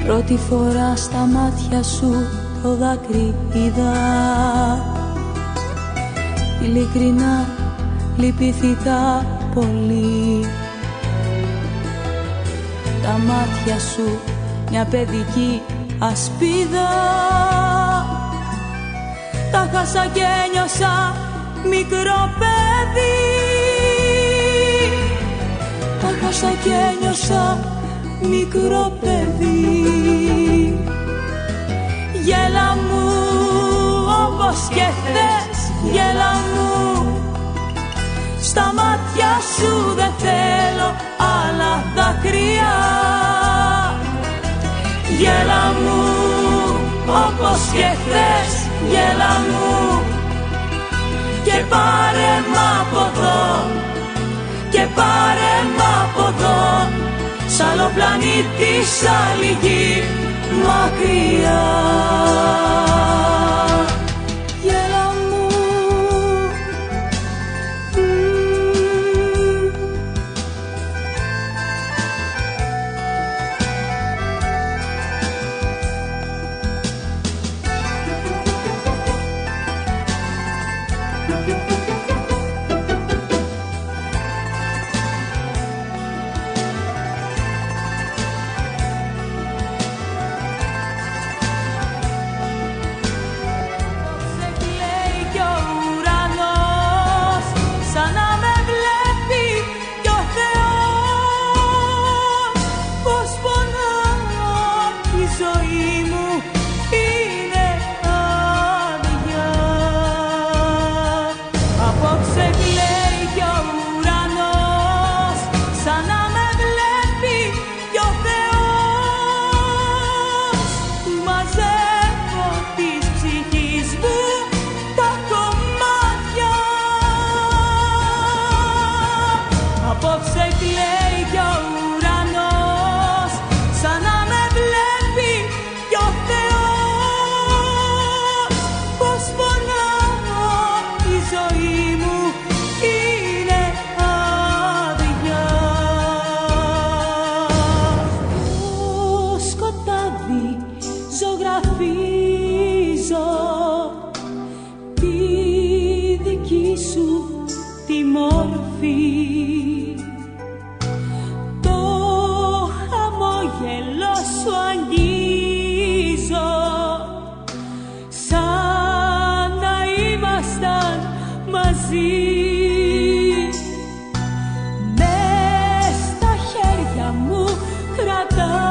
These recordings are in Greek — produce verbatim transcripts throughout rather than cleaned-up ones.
Πρώτη φορά στα μάτια σου το δάκρυ είδα. Ειλικρινά λυπήθηκα πολύ. Τα μάτια σου μια παιδική ασπίδα. Τα χάσα και ένιωσα μικρό παιδί. Τα χάσα και ένιωσα μικρό παιδί. Γέλα μου όπως και χθες, γέλα μου. Στα μάτια σου δεν θέλω άλλα δάκρυα. Γέλα μου όπως και χθες, γέλα μου. Και πάρε μ' από εδώ, και πάρε μ' από εδώ. Σ' άλλο πλανήτη, σ' άλλη γη, μακριά. Γέλα μου. Ζωγραφίζω τη δική σου τη μόρφη. Το χαμόγελο σου αγγίζω σαν να ήμασταν μαζί. Μες στα χέρια μου κρατάω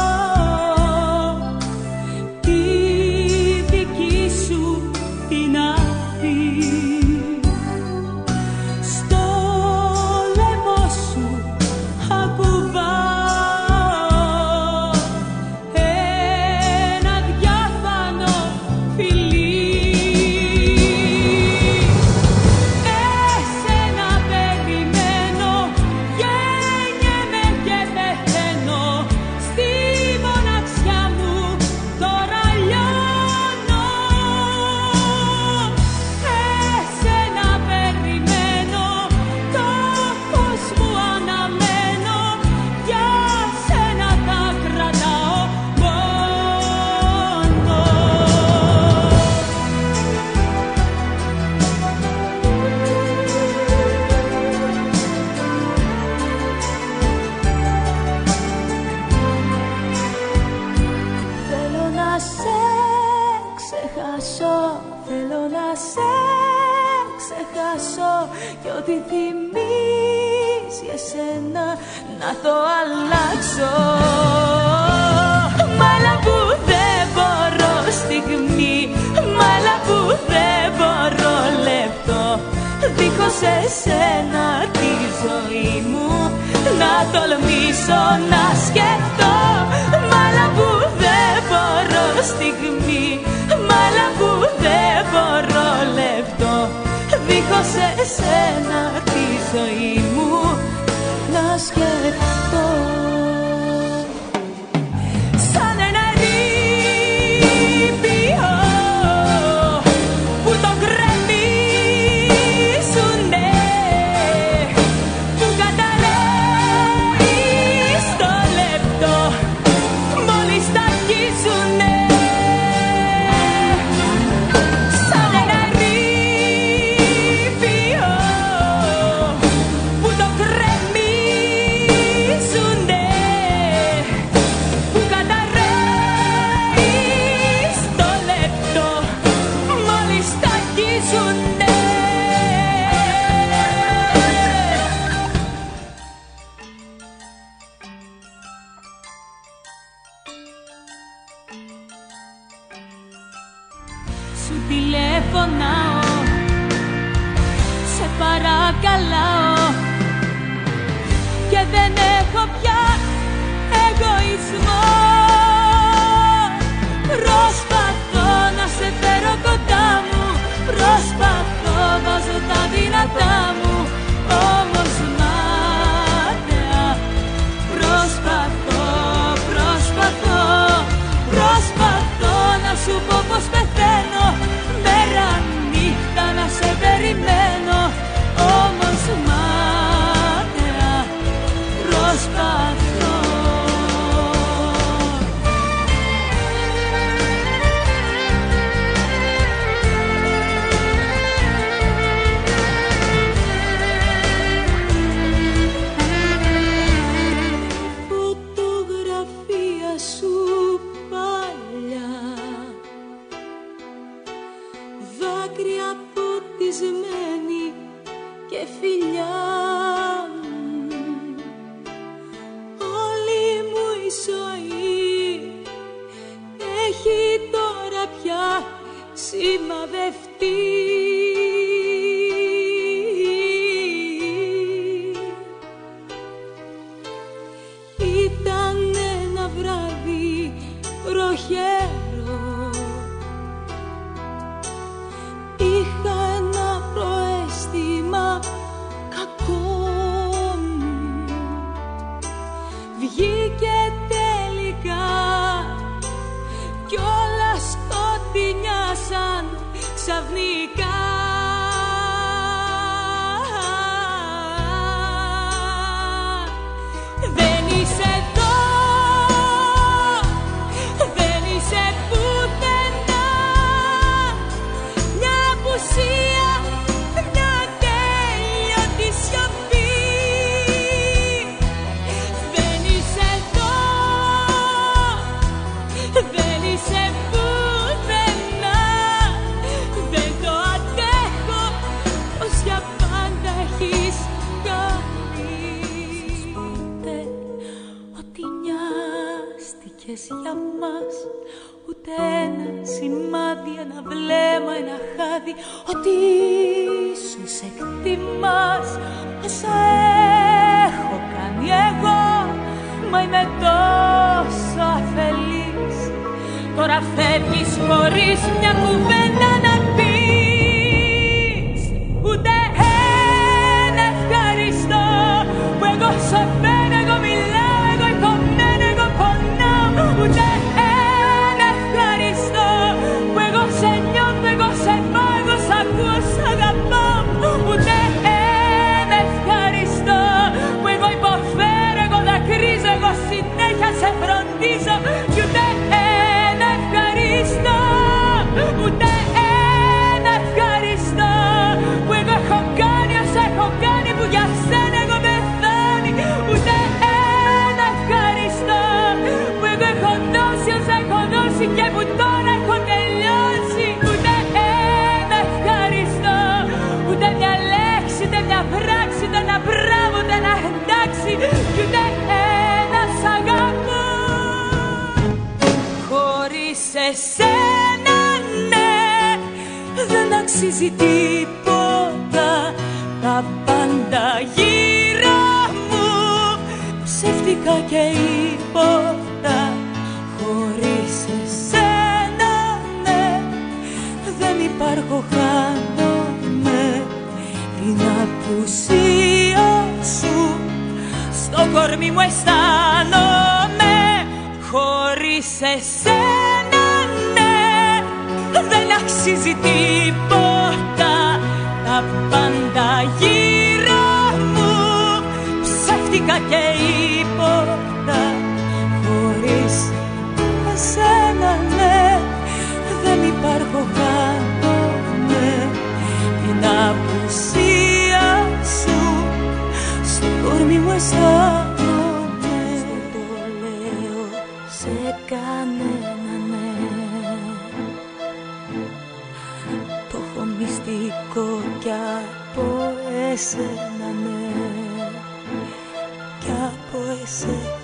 θέλω να σε ξεχάσω κι ό,τι θυμίζει εσένα να το αλλάξω. Μ' που δεν μπορώ στιγμή, μ' που δεν μπορώ λεπτό, δίχως εσένα τη ζωή μου να τολμήσω να σκεφτώ. Μ' που δεν μπορώ στιγμή, μ' που δεν μπορώ λεπτό, δίχως εσένα τη ζωή μου να σκεφτώ. Σαν ένα ερείπιο που το γκρεμίζουνε, που καταλέει στο λεπτό. σου τηλεφωνάω, σε παρακαλάω και δεν έχω πια εγωισμό. Προσπαθώ να σε φέρω κοντά μου, προσπαθώ, βάζω τα δυνατά μου, όμως μάταια προσπαθώ, προσπαθώ, προσπαθώ να σου πω πως πεθαίνω, μέρα νύχτα να σε περιμένω, όμως μάταια προσπαθώ. Δάκρυα ποτισμένη και φιλιά μου, όλη μου η ζωή έχει τώρα πια σημαδευτεί. Ήταν ένα βράδυ βροχερό, είχα ένα προαίσθημα κακό, βγήκε τελικά κι όλα σκοτεινιάσαν ξαφνικά. Δεν είσαι εδώ, δεν είσαι πουθενά, μια απουσία, μια τέλειωτη σιωπή. Δεν είσαι εδώ, δεν είσαι πουθενά, δεν το αντέχω πως για πάντα έχεις κάνει. Ποτέ ότι νοιάστηκες για μας, ούτε ένα σημάδι, ένα βλέμμα, ένα χάδι, ότι ήσουν σε εκτιμάς όσα έχω κάνει εγώ. Μα είμαι τόσο αφελής, τώρα φεύγεις χωρίς μια κουβέντα να πεις, ούτε ένα ευχαριστώ που εγώ σωπαίνω, εγώ μιλάω, εγώ υπομμένω, εγώ πονάω, ούτε ένα ευχαριστώ που εγώ σε νιώθω, εγώ σε πάω, εγώ σ' ακούω, σ' αγαπάω, ούτε ένα ευχαριστώ που εγώ υποφέρω, εγώ δακρύζω, εγώ συνέχεια σε φροντίζω, κι ούτε ένα ευχαριστώ, ούτε ένα ευχαριστώ που εγώ έχω κάνει όσα έχω κάνει, που για σένα εγώ πεθάνει, ούτε ένα ευχαριστώ που εγώ έχω δώσει όσα έχω δώσει και που τώρα έχω τελειώσει, ούτε ένα ευχαριστώ, ούτε μια λέξη, ούτε μια πράξη, ούτε ένα μπράβο, ούτε ένα εντάξει, κι ούτε ένα σ' αγαπώ. Χωρίς εσένα, ναι, δεν αξίζει τίποτα, τα πάντα γύρω μου ψεύτικα και ύποπτα. Χωρίς εσένα, ναι, δεν υπάρχω, χάνομαι, την απουσία σου στο κορμί μου αισθάνομαι. Χωρίς εσένα, ναι, δεν αξίζει τίποτα, τα πάντα γύρω μου ψεύτικα και ύποπτα. Χωρίς εσένα, ναι, δεν υπάρχω, χάνομαι, την απουσία σου στο κορμί μου αισθάνομαι. Το λέω σε κανένα, ναι, το έχω μυστικό κι από εσένα, ναι, κι από εσένα.